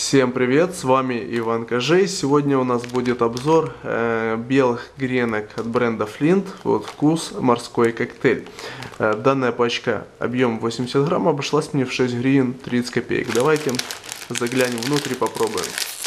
Всем привет, с вами Иван Кажей. Сегодня у нас будет обзор белых гренок от бренда Flint. Вот вкус морской коктейль. Данная пачка объем 80 грамм обошлась мне в 6 гривен 30 копеек. Давайте заглянем внутрь и попробуем.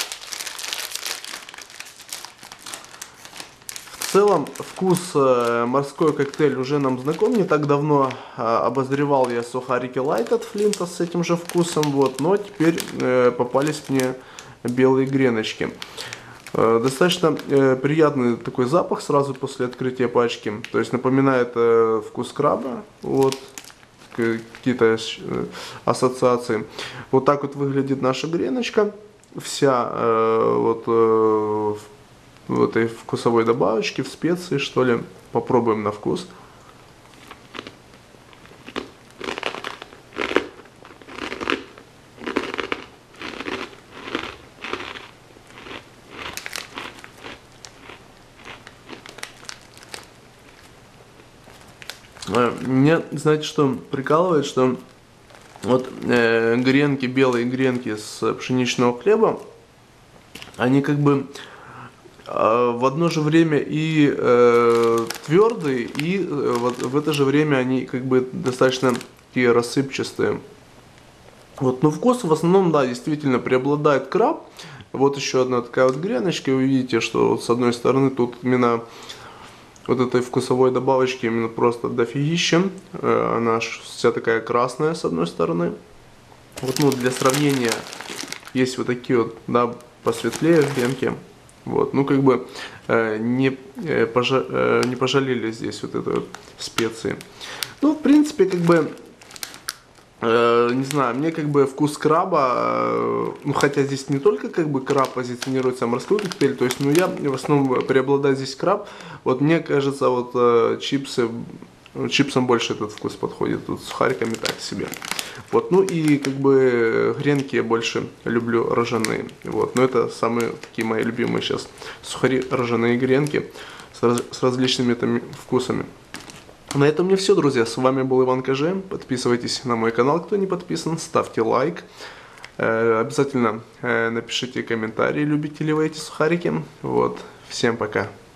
В целом вкус морской коктейль уже нам знаком, не так давно обозревал я сухарики Light от Флинта с этим же вкусом, вот, но теперь попались мне белые греночки. Достаточно приятный такой запах сразу после открытия пачки, то есть напоминает вкус краба, вот, какие-то ассоциации. Вот так вот выглядит наша греночка, вся в этой вкусовой добавочке, в специи, что ли. Попробуем на вкус. Мне, знаете, что прикалывает, что вот гренки, белые гренки с пшеничного хлеба, они как бы в одно же время и твердые, и в это же время они как бы достаточно такие рассыпчатые. Вот, но вкус в основном, да, действительно преобладает краб. Вот еще одна такая вот греночка, вы видите, что вот с одной стороны тут именно вот этой вкусовой добавочки именно просто дофигища. Она вся такая красная с одной стороны. Вот, ну, для сравнения есть вот такие вот, да, посветлее гренки. Вот, ну как бы не пожалели здесь вот этой вот специи. Ну, в принципе, как бы, не знаю, мне как бы вкус краба, ну хотя здесь не только как бы краб позиционируется, а морской коктейль, то есть, ну я в основном преобладает здесь краб. Вот мне кажется, вот чипсам больше этот вкус подходит, тут с сухариками так себе. Вот, ну и как бы гренки я больше люблю ржаные. Вот, но это самые такие мои любимые сейчас сухари, ржаные гренки с различными там вкусами. На этом мне все, друзья. С вами был Иван Кажей. Подписывайтесь на мой канал, кто не подписан, ставьте лайк. Обязательно напишите комментарии, любите ли вы эти сухарики. Вот, всем пока.